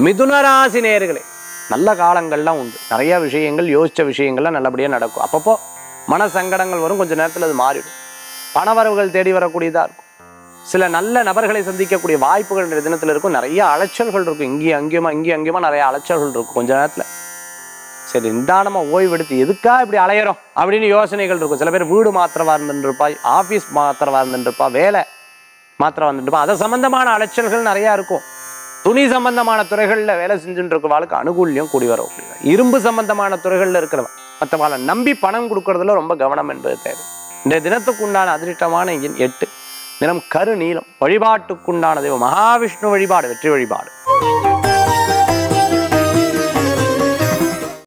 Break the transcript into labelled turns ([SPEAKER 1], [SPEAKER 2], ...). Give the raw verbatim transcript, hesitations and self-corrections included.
[SPEAKER 1] மிதுன ராசி நேயர்களே, நல்ல காலங்கள்லாம் உண்டு. நிறைய விஷயங்கள் யோசிச்ச விஷயங்கள்லாம் நல்லபடியாக நடக்கும். அப்பப்போ மன சங்கடங்கள் வரும், கொஞ்சம் நேரத்தில் அது மாறிடும். பணவரவுகள் தேடி வரக்கூடியதாக இருக்கும். சில நல்ல நபர்களை சந்திக்கக்கூடிய வாய்ப்புகள் இந்த தினத்தில் இருக்கும். நிறைய அலைச்சல்கள் இருக்கும். இங்கேயும் அங்கேயுமா இங்கேயும் அங்கேயுமா நிறைய அலைச்சல்கள் இருக்கும். கொஞ்ச நேரத்தில் சரி நிதானமாக ஓய்வெடுத்து எதுக்காக இப்படி அலையிறோம் அப்படின்னு யோசனைகள் இருக்கும். சில பேர் வீடு மாத்திரவா இருந்துருப்பா, ஆஃபீஸ் மாத்திரவா இருந்துருப்பா, வேலை மாத்திரம் வந்துட்டுப்பா, அதை சம்பந்தமான அலைச்சல்கள் நிறையா இருக்கும். துணி சம்பந்தமான துறைகளில் வேலை செஞ்சுட்டு இருக்கிறவாளுக்கு அனுகூல்யம் கூடி வரும். இரும்பு சம்பந்தமான துறைகளில் இருக்கிறவா மற்றவாளை நம்பி பணம் கொடுக்கறதுல ரொம்ப கவனம் என்பது தேவை. இந்த தினத்துக்கு உண்டான அதிர்ஷ்டமான எண் எட்டு. தினம் கரு நீளம். வழிபாட்டுக்குண்டான தெய்வம் மகாவிஷ்ணு வழிபாடு வெற்றி வழிபாடு.